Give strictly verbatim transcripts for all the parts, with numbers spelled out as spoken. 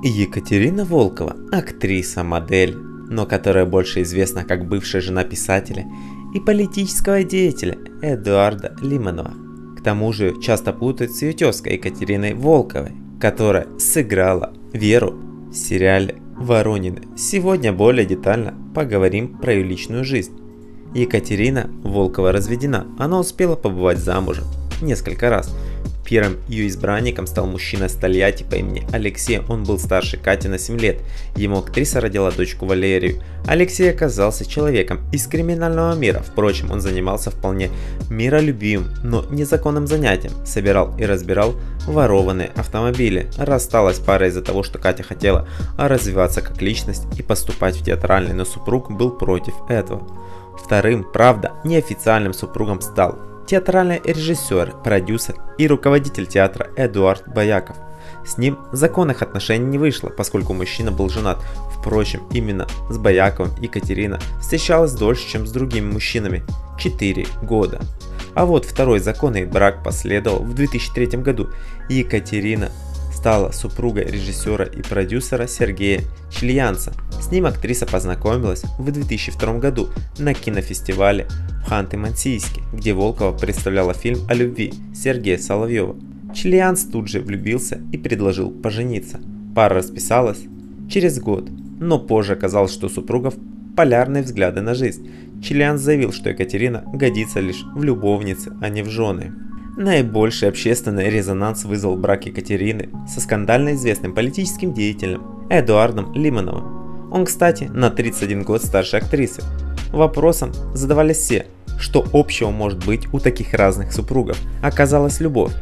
Екатерина Волкова – актриса, модель, но которая больше известна как бывшая жена писателя и политического деятеля Эдуарда Лимонова. К тому же часто путают с ее тезкой Екатериной Волковой, которая сыграла Веру в сериале «Воронины». Сегодня более детально поговорим про ее личную жизнь. Екатерина Волкова разведена, она успела побывать замужем несколько раз. Первым ее избранником стал мужчина с Тольятти по имени Алексей, он был старше Кати на семь лет, ему актриса родила дочку Валерию. Алексей оказался человеком из криминального мира, впрочем, он занимался вполне миролюбивым, но незаконным занятием, собирал и разбирал ворованные автомобили. Рассталась пара из-за того, что Катя хотела развиваться как личность и поступать в театральный, но супруг был против этого. Вторым, правда, неофициальным супругом стал театральный режиссер, продюсер и руководитель театра Эдуард Бояков. С ним законных отношений не вышло, поскольку мужчина был женат. Впрочем, именно с Бояковым Екатерина встречалась дольше, чем с другими мужчинами – четыре года. А вот второй законный брак последовал в две тысячи третьем году, и Екатерина стала супругой режиссера и продюсера Сергея Чильянца. С ним актриса познакомилась в две тысячи втором году на кинофестивале в Ханты-Мансийске, где Волкова представляла фильм о любви Сергея Соловьева. Чильянц тут же влюбился и предложил пожениться. Пара расписалась через год, но позже оказалось, что у супругов полярные взгляды на жизнь. Чильянц заявил, что Екатерина годится лишь в любовнице, а не в жены. Наибольший общественный резонанс вызвал брак Екатерины со скандально известным политическим деятелем Эдуардом Лимоновым. Он, кстати, на тридцать один год старше актрисы. Вопросом задавались все, что общего может быть у таких разных супругов. Оказалась любовь,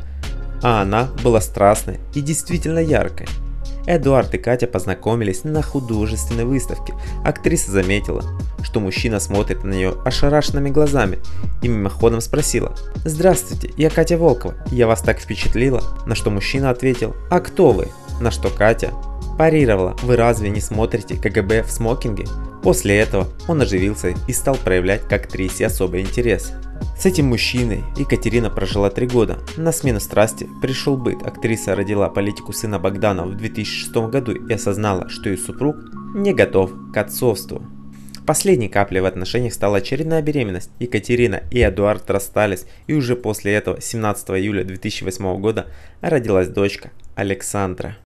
а она была страстной и действительно яркой. Эдуард и Катя познакомились на художественной выставке. Актриса заметила, что мужчина смотрит на нее ошарашенными глазами и мимоходом спросила: «Здравствуйте, я Катя Волкова, я вас так впечатлила?» На что мужчина ответил: «А кто вы?» На что Катя парировала: «Вы разве не смотрите КГБ в смокинге?» После этого он оживился и стал проявлять к актрисе особый интерес. С этим мужчиной Екатерина прожила три года. На смену страсти пришел быт. Актриса родила политику сына Богдана в две тысячи шестом году и осознала, что ее супруг не готов к отцовству. Последней каплей в отношениях стала очередная беременность. Екатерина и Эдуард расстались, и уже после этого семнадцатого июля две тысячи восьмого года родилась дочка Александра.